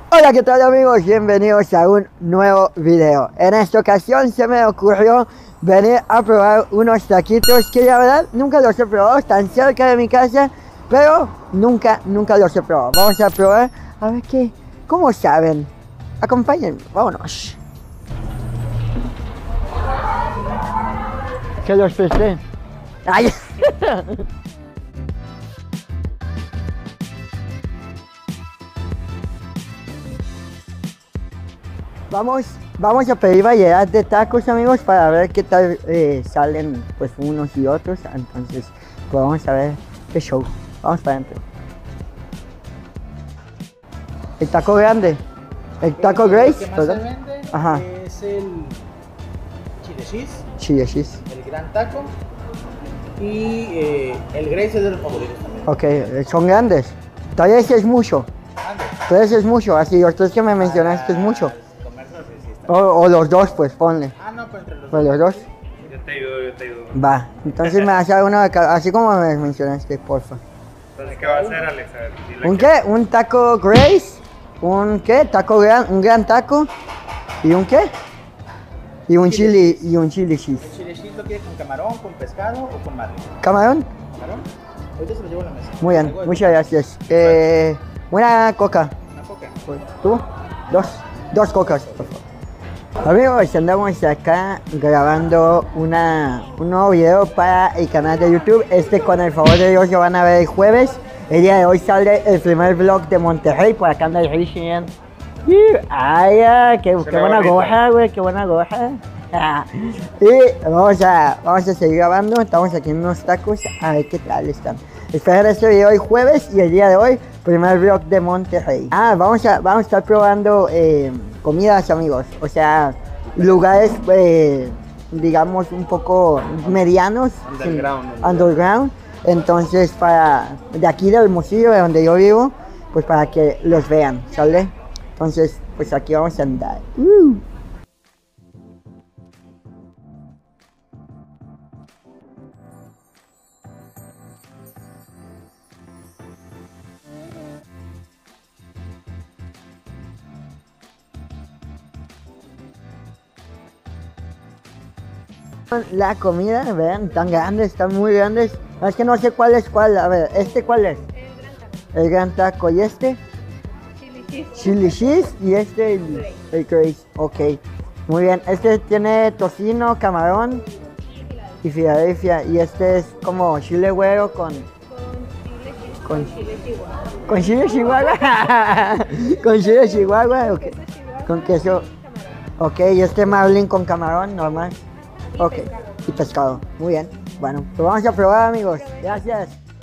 Hola, ¿qué tal amigos? Bienvenidos a un nuevo video. En esta ocasión se me ocurrió venir a probar unos taquitos que la verdad nunca los he probado, están cerca de mi casa, pero nunca los he probado. Vamos a probar a ver cómo saben. Acompáñenme, vámonos. Que los presté. Ay. Vamos a pedir variedad de tacos, amigos, para ver qué tal salen pues unos y otros. Entonces, pues vamos a ver qué show. Vamos para adentro. El taco grande. El taco Grace, El que más ¿verdad? se vende Ajá. es el chile cheese, Chile cheese. el gran taco y el Grace es de los favoritos también. Ok, son grandes. 3 es mucho. Ande. 3 es mucho. Así, los 3 que me mencionaste es mucho. Comercio, sí está. O los 2, pues ponle. Ah, no, pues entre los Pues los 2. Yo te ayudo. Va. Entonces me hace uno de cada, así como me mencionaste, porfa. Entonces, ¿qué va a hacer, Alex? A ver, dile ¿Un que- qué? ¿Un taco Grace? ¿Un qué? ¿Taco un gran taco? ¿Y un qué? Y un chili cheese. El chile cheese lo quiere con camarón, con pescado o con marlin. ¿Camarón? ¿Camarón? Ahorita se lo llevo a la mesa. Muy bien, Traigo muchas gracias. Una coca. Una coca. ¿Tú? Dos cocas, por favor. Amigos, andamos acá grabando un nuevo video para el canal de YouTube. Con el favor de Dios lo van a ver el jueves. El día de hoy sale el primer vlog de Monterrey. Por acá anda el Richie. ¡Ay, qué buena bonita. goja, güey! ¡Qué buena goja! Y vamos a seguir grabando. Estamos aquí en unos tacos. A ver qué tal están. Esperen este video el jueves y el día de hoy, primer vlog de Monterrey. Vamos a estar probando comidas, amigos. O sea, lugares, digamos, un poco medianos. Underground. Sí, underground. Entonces, de aquí del Hermosillo, de donde yo vivo, pues para que los vean, ¿sale? Entonces, pues aquí vamos a andar. La comida, vean, tan grandes, están muy grandes. Es que no sé cuál es cuál. A ver, ¿cuál es? El gran taco. ¿Y este? Chili cheese. Y el Grace. Ok, muy bien. Este tiene tocino, camarón y Filadelfia. Y este es como chile güero con chile chihuahua. Con chile chihuahua. Okay. Con queso. Ok, y este marlin con camarón normal. Ok, y pescado. Muy bien. Bueno, pues vamos a probar, amigos. Gracias.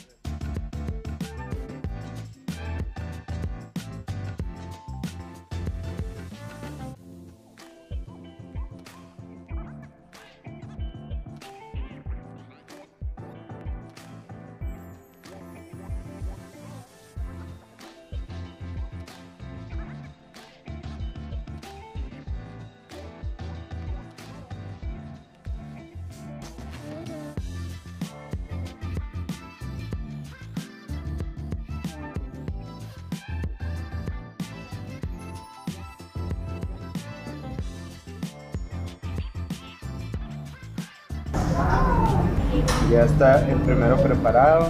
Ya está el primero preparado.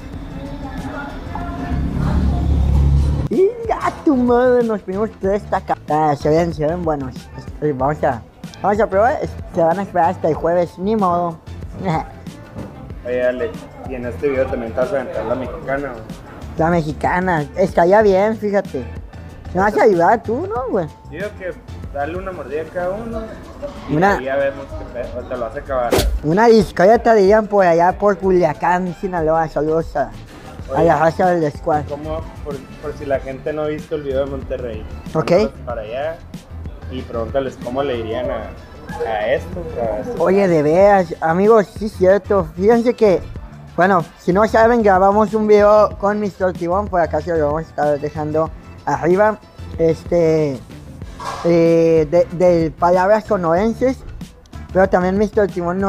¡Inga tu madre! Nos pedimos 3 tacos. Se ven buenos. Vamos a probar. Se van a esperar hasta el jueves. Ni modo. Oye, Alex, y en este video también te vas a aventar la mexicana. La mexicana. Estaría bien, fíjate. Me vas a ayudar tú, ¿no, güey? Yo digo que darle una mordida a cada uno y Una- ahí ya vemos que te lo vas a acabar. Una discreta dirían por allá por Culiacán, Sinaloa. Saludos a la raza del squad. Como por si la gente no ha visto el video de Monterrey. Ok. Vamos para allá y pregúntales cómo le dirían a esto. Oye, de veras, amigos, sí es cierto. Fíjense que, bueno, si no saben, grabamos un video con Mr. Tibón. Por acá se lo vamos a estar dejando arriba. De palabras sonorenses. Pero también Mr. Tibón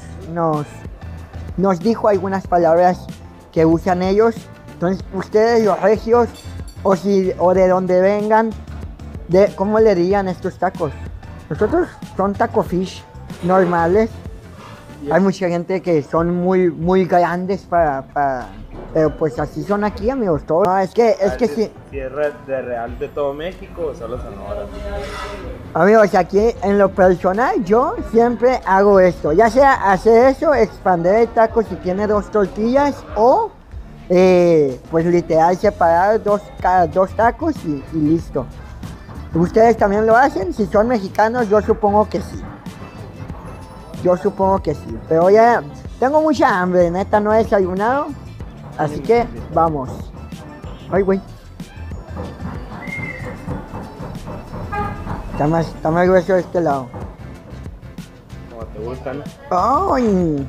nos dijo algunas palabras que usan ellos. Entonces, ustedes los regios, o de donde vengan, de cómo le dirían estos tacos. Nosotros son taco fish normales. Hay mucha gente que son muy grandes pero pues así son aquí, amigos. Todo. No, es que sí. Si es de real de todo México o solo Sonora. Amigos, aquí en lo personal yo siempre hago esto. Ya sea hacer eso, expandir el taco si tiene 2 tortillas o pues literal separar cada 2 tacos y listo. ¿Ustedes también lo hacen? Si son mexicanos, yo supongo que sí. Yo supongo que sí. Pero ya tengo mucha hambre, neta, no he desayunado. Así que vamos. Ay, güey. Está más grueso de este lado. Como te gustan. ¡Ay!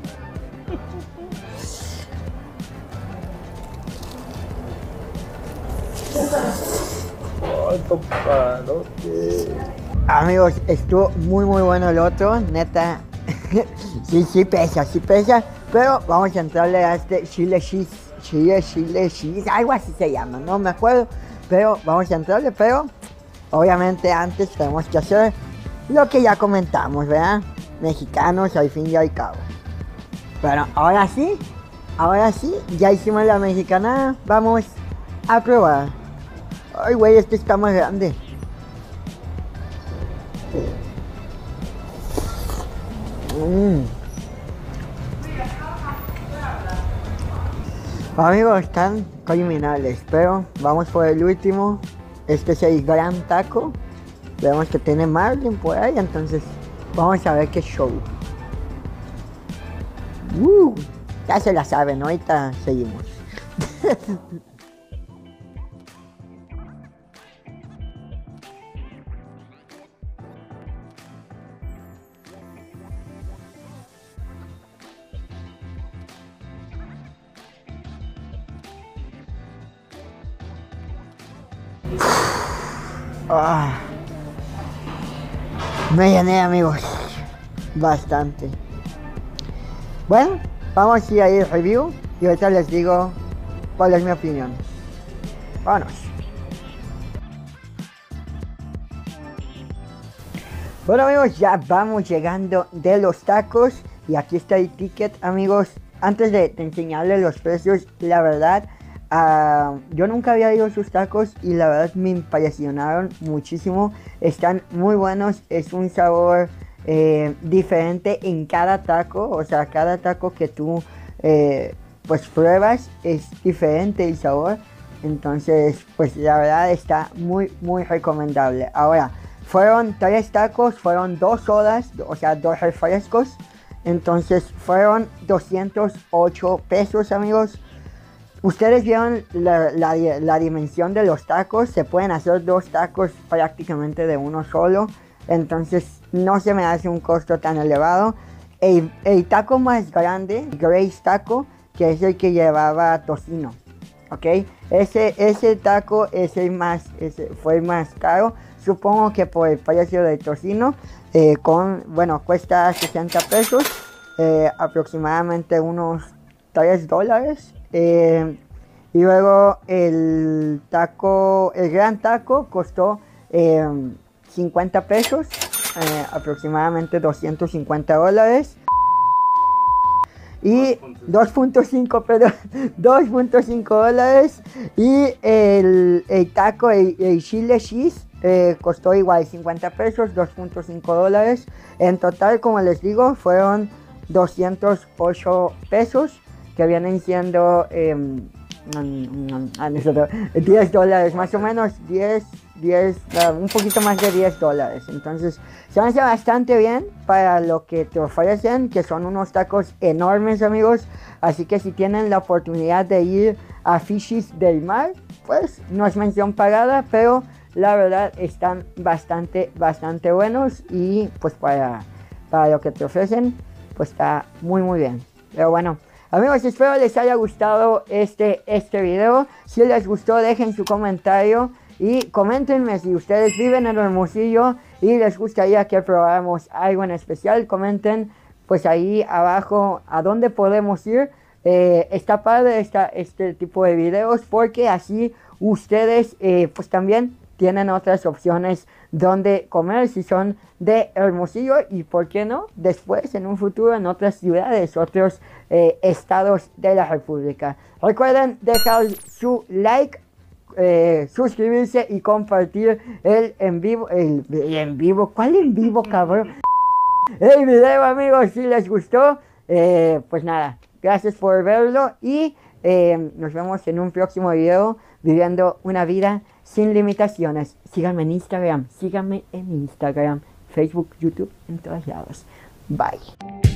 Ay, compadrote. Amigos, estuvo muy bueno el otro, neta. sí pesa, pero vamos a entrarle a este chile cheese, algo así se llama, no me acuerdo, pero vamos a entrarle, pero obviamente antes tenemos que hacer lo que ya comentamos, ¿verdad? Mexicanos al fin y al cabo. Pero ahora sí, ya hicimos la mexicana, vamos a probar. Ay, güey, este está más grande. Amigos, están criminales, pero vamos por el último. Este es el gran taco. Vemos que tiene margen por ahí, entonces vamos a ver qué show. Ya se la saben, ahorita seguimos. Me llené, amigos, bastante. Bueno, vamos a ir al review y ahorita les digo cuál es mi opinión. Vámonos. Bueno, amigos, ya vamos llegando de los tacos y aquí está el ticket, amigos. Antes de enseñarles los precios, la verdad, yo nunca había ido a sus tacos y la verdad me impresionaron muchísimo. Están muy buenos, es un sabor diferente en cada taco, o sea, cada taco que tú pues pruebas es diferente el sabor. Entonces, pues la verdad está muy recomendable. Ahora, fueron 3 tacos, fueron 2 sodas, o sea, 2 refrescos. Entonces fueron 208 pesos, amigos. Ustedes vieron la dimensión de los tacos. Se pueden hacer 2 tacos prácticamente de uno solo. Entonces no se me hace un costo tan elevado. El taco más grande, Grace Taco, que es el que llevaba tocino. ¿Ok? Ese taco fue el más caro. Supongo que por el precio del tocino. Cuesta 60 pesos. Aproximadamente unos $3. Y luego el gran taco costó 50 pesos, aproximadamente $250. Y $2.5 y el taco, el chile cheese costó igual 50 pesos, $2.5. En total, como les digo, fueron 208 pesos, que vienen siendo $10 más o menos, un poquito más de $10. Entonces se me hace bastante bien para lo que te ofrecen, que son unos tacos enormes, amigos. Así que si tienen la oportunidad de ir a Fishies del Mar, pues no es mención pagada, pero la verdad están bastante buenos. Y pues para lo que te ofrecen, pues está muy bien. Pero bueno, amigos, espero les haya gustado este video. Si les gustó, dejen su comentario y coméntenme si ustedes viven en Hermosillo y les gustaría que probáramos algo en especial. Comenten pues ahí abajo a dónde podemos ir. Está padre este tipo de videos porque así ustedes pues también tienen otras opciones donde comer si son de Hermosillo y por qué no después en un futuro en otras ciudades, otros estados de la República. Recuerden dejar su like, suscribirse y compartir el en vivo, el en vivo, ¿cuál en vivo, cabrón? El video, amigos, si les gustó, pues nada, gracias por verlo y nos vemos en un próximo video viviendo una vida sin limitaciones. Síganme en Instagram, Facebook, YouTube, en todos lados. Bye.